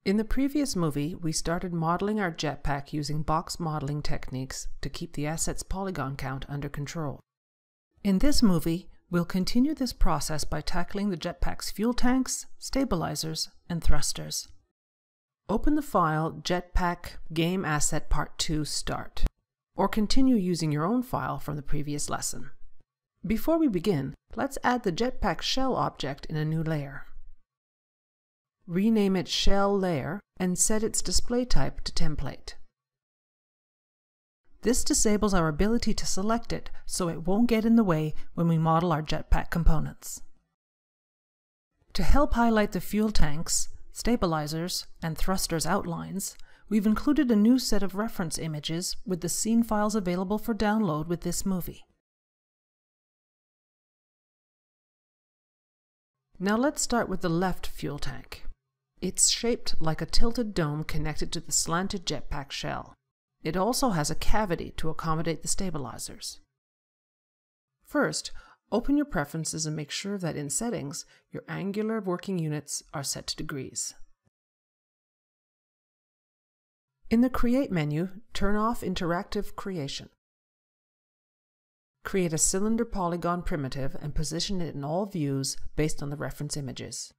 In the previous movie, we started modeling our jetpack using box modeling techniques to keep the asset's polygon count under control. In this movie, we'll continue this process by tackling the jetpack's fuel tanks, stabilizers, and thrusters. Open the file Jetpack Game Asset Part 2 Start, or continue using your own file from the previous lesson. Before we begin, let's add the jetpack shell object in a new layer. Rename it Shell Layer and set its display type to Template. This disables our ability to select it, so it won't get in the way when we model our jetpack components. To help highlight the fuel tanks, stabilizers, and thrusters outlines, we've included a new set of reference images with the scene files available for download with this movie. Now let's start with the left fuel tank. It's shaped like a tilted dome connected to the slanted jetpack shell. It also has a cavity to accommodate the stabilizers. First, open your preferences and make sure that in Settings, your angular working units are set to degrees. In the Create menu, turn off Interactive Creation. Create a cylinder polygon primitive and position it in all views based on the reference images.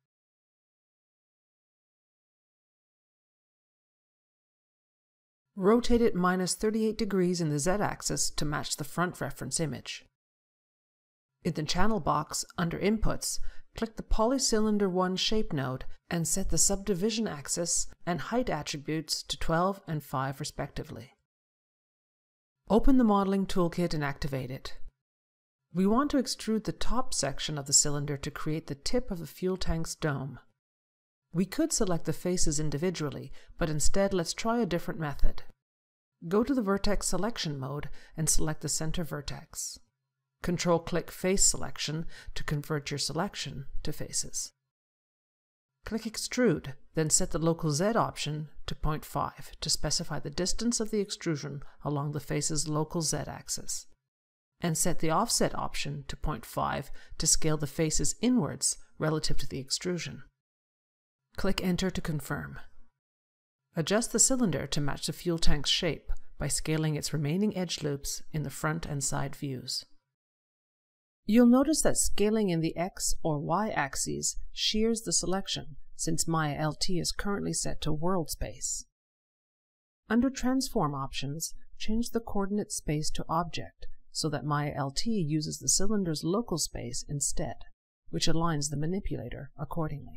Rotate it -38 degrees in the Z-axis to match the front reference image. In the channel box, under Inputs, click the Polycylinder 1 shape node and set the subdivision axis and height attributes to 12 and 5 respectively. Open the Modeling Toolkit and activate it. We want to extrude the top section of the cylinder to create the tip of the fuel tank's dome. We could select the faces individually, but instead let's try a different method. Go to the Vertex Selection mode and select the center vertex. Control-click Face Selection to convert your selection to faces. Click Extrude, then set the local Z option to 0.5 to specify the distance of the extrusion along the face's local Z axis, and set the Offset option to 0.5 to scale the faces inwards relative to the extrusion. Click Enter to confirm. Adjust the cylinder to match the fuel tank's shape by scaling its remaining edge loops in the front and side views. You'll notice that scaling in the X or Y axes shears the selection, since Maya LT is currently set to world space. Under Transform options, change the coordinate space to Object so that Maya LT uses the cylinder's local space instead, which aligns the manipulator accordingly.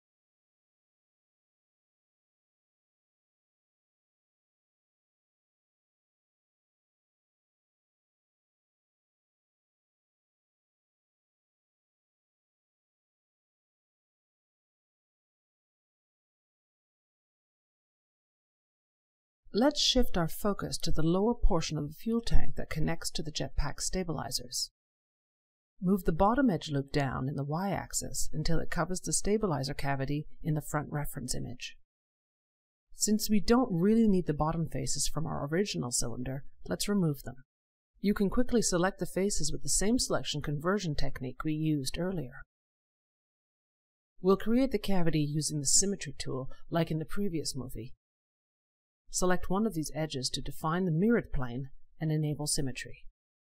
Let's shift our focus to the lower portion of the fuel tank that connects to the jetpack stabilizers. Move the bottom edge loop down in the Y-axis until it covers the stabilizer cavity in the front reference image. Since we don't really need the bottom faces from our original cylinder, let's remove them. You can quickly select the faces with the same selection conversion technique we used earlier. We'll create the cavity using the Symmetry tool like in the previous movie. Select one of these edges to define the mirrored plane and enable symmetry.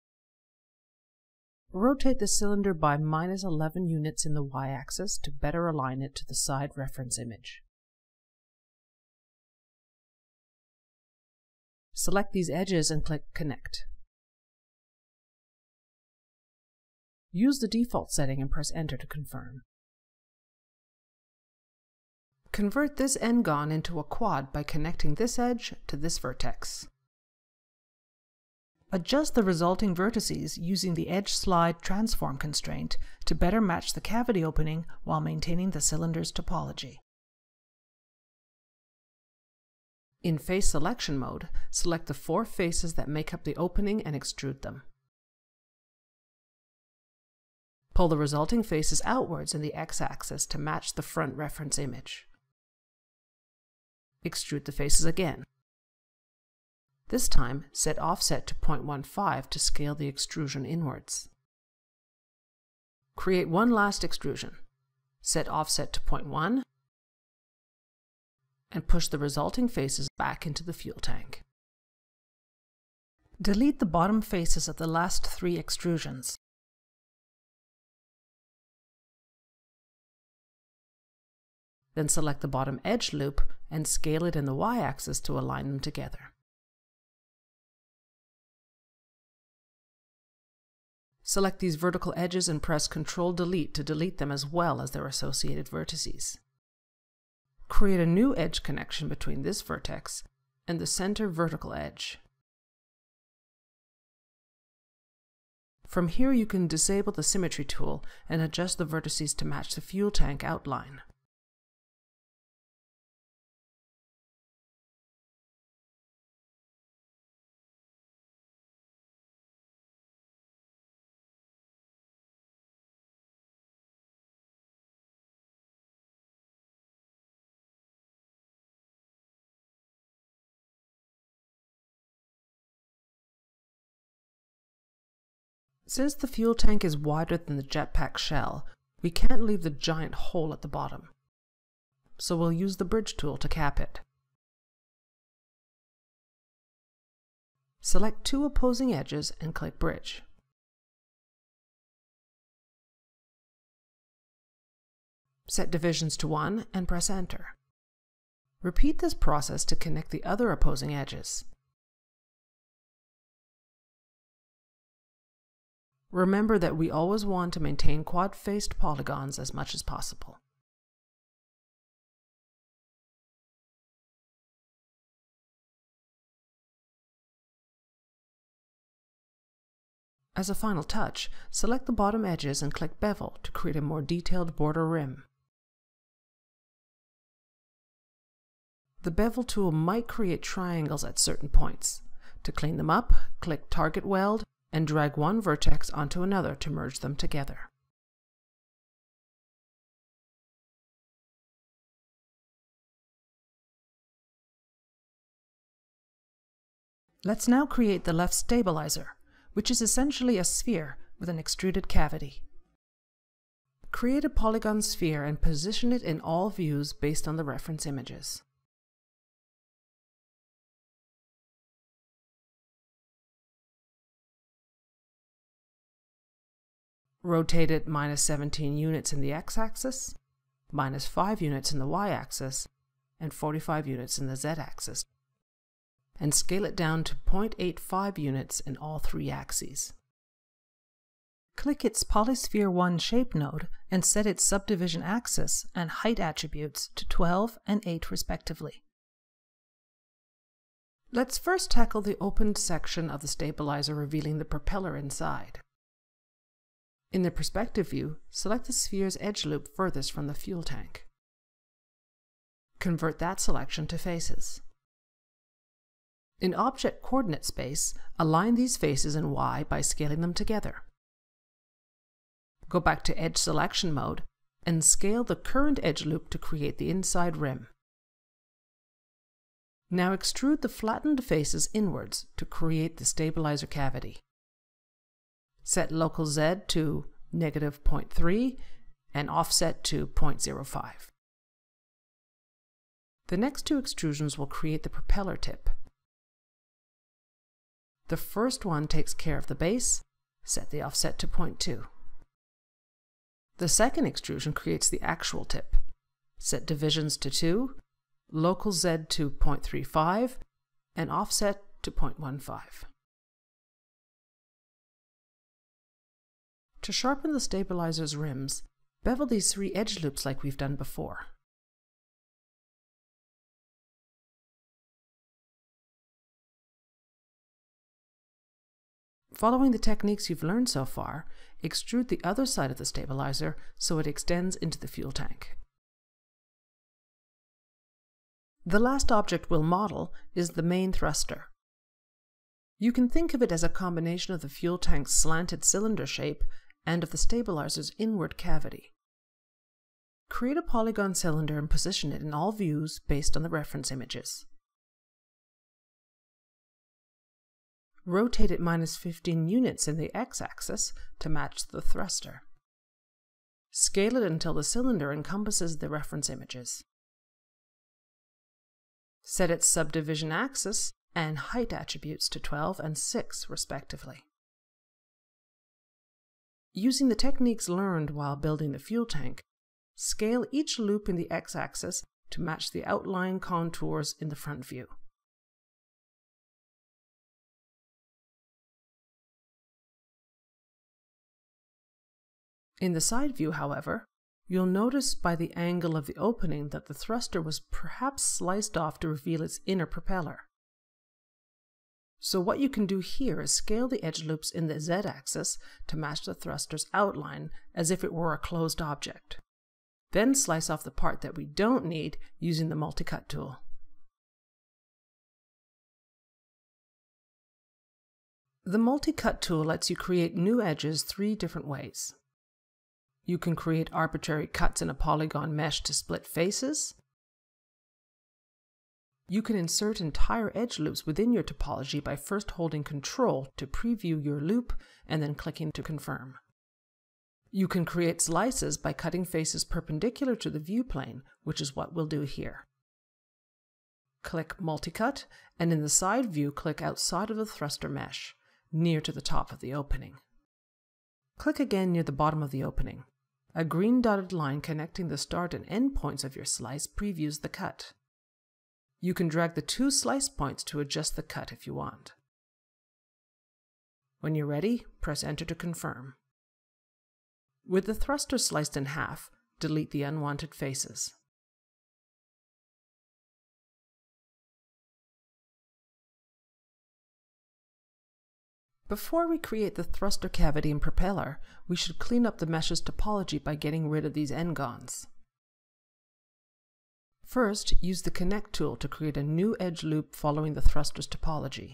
Rotate the cylinder by -11 units in the Y-axis to better align it to the side reference image. Select these edges and click Connect. Use the default setting and press Enter to confirm. Convert this n-gon into a quad by connecting this edge to this vertex. Adjust the resulting vertices using the Edge Slide Transform constraint to better match the cavity opening while maintaining the cylinder's topology. In Face Selection mode, select the 4 faces that make up the opening and extrude them. Pull the resulting faces outwards in the X-axis to match the front reference image. Extrude the faces again. This time, set offset to 0.15 to scale the extrusion inwards. Create one last extrusion. Set offset to 0.1 and push the resulting faces back into the fuel tank. Delete the bottom faces of the last 3 extrusions. Then select the bottom edge loop and scale it in the y-axis to align them together. Select these vertical edges and press Ctrl-Delete to delete them as well as their associated vertices. Create a new edge connection between this vertex and the center vertical edge. From here you can disable the Symmetry tool and adjust the vertices to match the fuel tank outline. Since the fuel tank is wider than the jetpack shell, we can't leave the giant hole at the bottom. So we'll use the bridge tool to cap it. Select 2 opposing edges and click Bridge. Set divisions to 1 and press Enter. Repeat this process to connect the other opposing edges. Remember that we always want to maintain quad-faced polygons as much as possible. As a final touch, select the bottom edges and click Bevel to create a more detailed border rim. The Bevel tool might create triangles at certain points. To clean them up, click Target Weld and drag one vertex onto another to merge them together. Let's now create the left stabilizer, which is essentially a sphere with an extruded cavity. Create a polygon sphere and position it in all views based on the reference images. Rotate it -17 units in the x-axis, -5 units in the y-axis, and 45 units in the z-axis, and scale it down to 0.85 units in all 3 axes. Click its Polysphere 1 shape node and set its subdivision axis and height attributes to 12 and 8 respectively. Let's first tackle the opened section of the stabilizer revealing the propeller inside. In the perspective view, select the sphere's edge loop furthest from the fuel tank. Convert that selection to faces. In object coordinate space, align these faces in Y by scaling them together. Go back to edge selection mode and scale the current edge loop to create the inside rim. Now extrude the flattened faces inwards to create the stabilizer cavity. Set local Z to -0.3 and offset to 0.05. The next 2 extrusions will create the propeller tip. The first one takes care of the base, set the offset to 0.2. The second extrusion creates the actual tip. Set divisions to 2, local Z to 0.35, and offset to 0.15. To sharpen the stabilizer's rims, bevel these 3 edge loops like we've done before. Following the techniques you've learned so far, extrude the other side of the stabilizer so it extends into the fuel tank. The last object we'll model is the main thruster. You can think of it as a combination of the fuel tank's slanted cylinder shape and of the stabilizer's inward cavity. Create a polygon cylinder and position it in all views based on the reference images. Rotate it -15 units in the x-axis to match the thruster. Scale it until the cylinder encompasses the reference images. Set its subdivision axis and height attributes to 12 and 6 respectively. Using the techniques learned while building the fuel tank, scale each loop in the x-axis to match the outline contours in the front view. In the side view, however, you'll notice by the angle of the opening that the thruster was perhaps sliced off to reveal its inner propeller. So what you can do here is scale the edge loops in the z-axis to match the thruster's outline as if it were a closed object. Then slice off the part that we don't need using the multi-cut tool. The multi-cut tool lets you create new edges 3 different ways. You can create arbitrary cuts in a polygon mesh to split faces. You can insert entire edge loops within your topology by first holding Ctrl to preview your loop and then clicking to confirm. You can create slices by cutting faces perpendicular to the view plane, which is what we'll do here. Click Multicut, and in the side view click outside of the thruster mesh, near to the top of the opening. Click again near the bottom of the opening. A green dotted line connecting the start and end points of your slice previews the cut. You can drag the 2 slice points to adjust the cut if you want. When you're ready, press Enter to confirm. With the thruster sliced in half, delete the unwanted faces. Before we create the thruster cavity and propeller, we should clean up the mesh's topology by getting rid of these n-gons. First, use the Connect tool to create a new edge loop following the thruster's topology.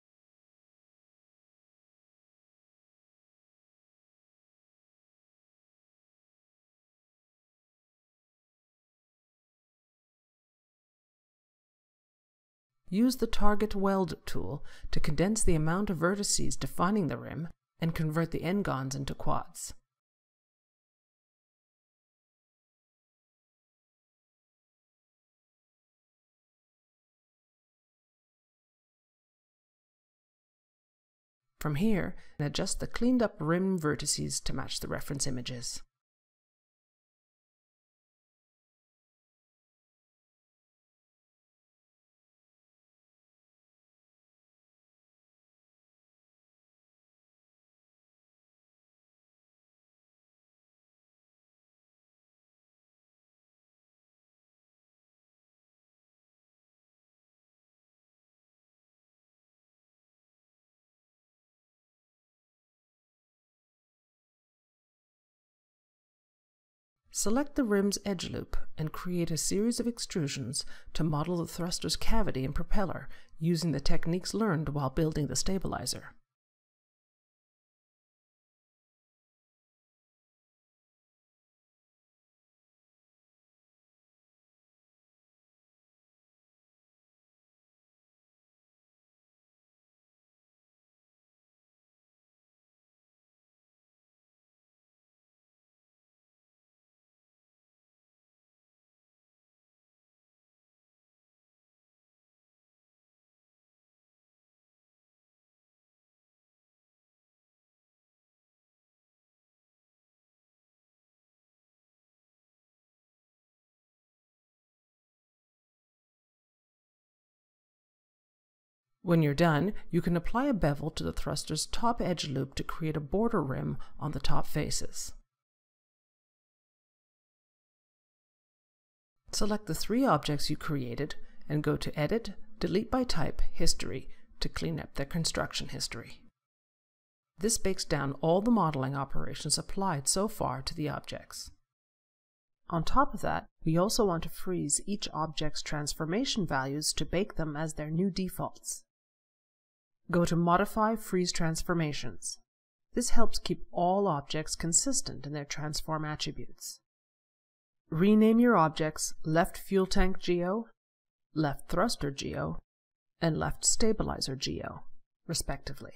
Use the Target Weld tool to condense the amount of vertices defining the rim and convert the n-gons into quads. From here, adjust the cleaned up rim vertices to match the reference images. Select the rim's edge loop and create a series of extrusions to model the thruster's cavity and propeller using the techniques learned while building the stabilizer. When you're done, you can apply a bevel to the thruster's top edge loop to create a border rim on the top faces. Select the 3 objects you created and go to Edit, Delete by Type, History to clean up their construction history. This bakes down all the modeling operations applied so far to the objects. On top of that, we also want to freeze each object's transformation values to bake them as their new defaults. Go to Modify Freeze Transformations. This helps keep all objects consistent in their transform attributes. Rename your objects Left Fuel Tank Geo, Left Thruster Geo, and Left Stabilizer Geo, respectively.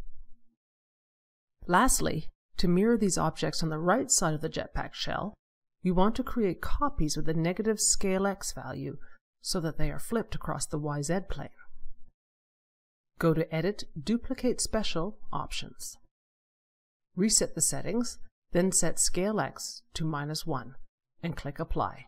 Lastly, to mirror these objects on the right side of the Jetpack shell, we want to create copies with a negative scale X value so that they are flipped across the YZ plane. Go to Edit, Duplicate Special Options. Reset the settings, then set Scale X to -1 and click Apply.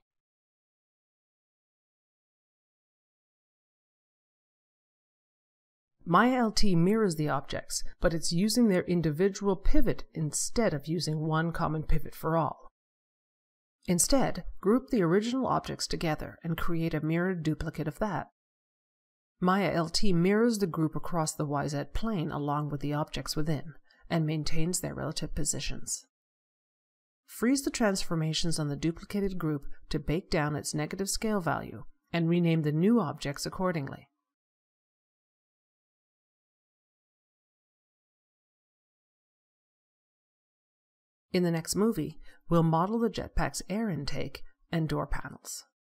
MyLT mirrors the objects, but it's using their individual pivot instead of using one common pivot for all. Instead, group the original objects together and create a mirrored duplicate of that. MyLT mirrors the group across the YZ plane along with the objects within, and maintains their relative positions. Freeze the transformations on the duplicated group to bake down its negative scale value, and rename the new objects accordingly. In the next movie, we'll model the jetpack's air intake and door panels.